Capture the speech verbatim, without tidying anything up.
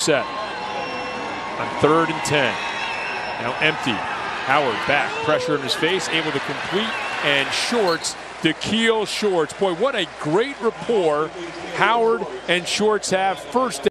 set. On third and ten. Now empty. Howard back, pressure in his face, able to complete, and Shorts, Daikiel Shorts. Boy, what a great rapport Howard and Shorts have. First